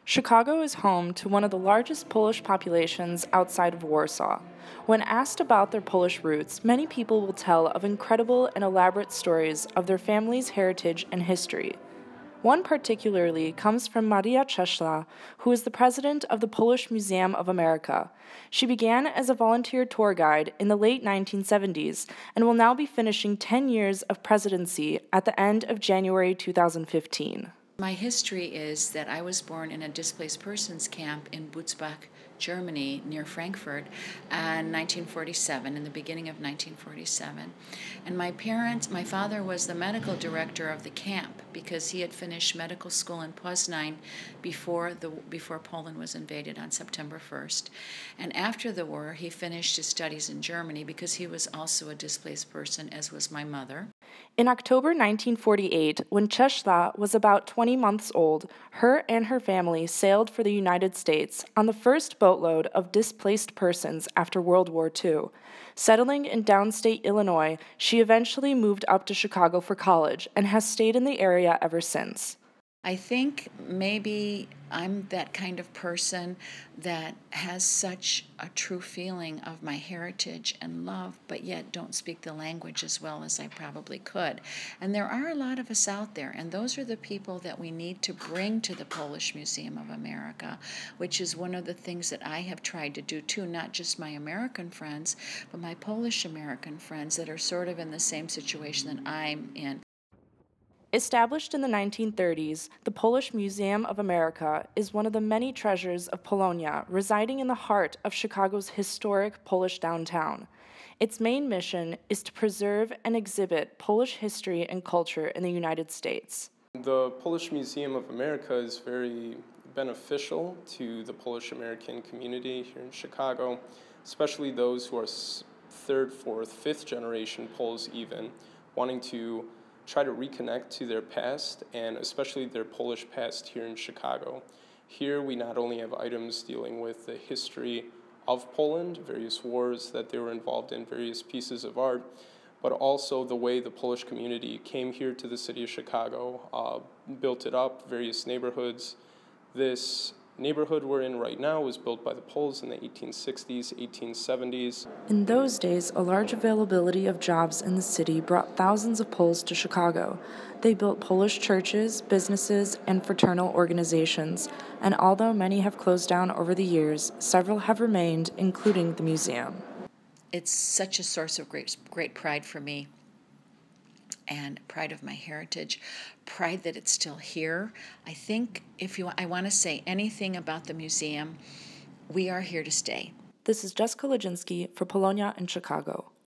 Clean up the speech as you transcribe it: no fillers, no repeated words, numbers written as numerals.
Chicago is home to one of the largest Polish populations outside of Warsaw. When asked about their Polish roots, many people will tell of incredible and elaborate stories of their family's heritage and history. One particularly comes from Maria Cieśla, who is the president of the Polish Museum of America. She began as a volunteer tour guide in the late 1970s and will now be finishing 10 years of presidency at the end of January 2015. My history is that I was born in a displaced persons camp in Butzbach, Germany, near Frankfurt, in 1947, in the beginning of 1947. And my father was the medical director of the camp because he had finished medical school in Poznan before Poland was invaded on September 1st. And after the war, he finished his studies in Germany because he was also a displaced person, as was my mother. In October 1948, when Cieśla was about 20 months old, her and her family sailed for the United States on the first boatload of displaced persons after World War II. Settling in downstate Illinois, she eventually moved up to Chicago for college and has stayed in the area ever since. I think maybe I'm that kind of person that has such a true feeling of my heritage and love, but yet don't speak the language as well as I probably could. And there are a lot of us out there, and those are the people that we need to bring to the Polish Museum of America, which is one of the things that I have tried to do too, not just my American friends, but my Polish American friends that are sort of in the same situation that I'm in. Established in the 1930s, the Polish Museum of America is one of the many treasures of Polonia residing in the heart of Chicago's historic Polish downtown. Its main mission is to preserve and exhibit Polish history and culture in the United States. The Polish Museum of America is very beneficial to the Polish American community here in Chicago, especially those who are third, fourth, fifth generation Poles even, wanting to try to reconnect to their past, and especially their Polish past here in Chicago. Here we not only have items dealing with the history of Poland, various wars that they were involved in, various pieces of art, but also the way the Polish community came here to the city of Chicago, built it up, various neighborhoods. This neighborhood we're in right now was built by the Poles in the 1860s, 1870s. In those days, a large availability of jobs in the city brought thousands of Poles to Chicago. They built Polish churches, businesses, and fraternal organizations, and although many have closed down over the years, several have remained, including the museum. It's such a source of great pride for me, and pride of my heritage, pride that it's still here. I think I want to say anything about the museum, we are here to stay. This is Jessica Lodzinski for Polonia in Chicago.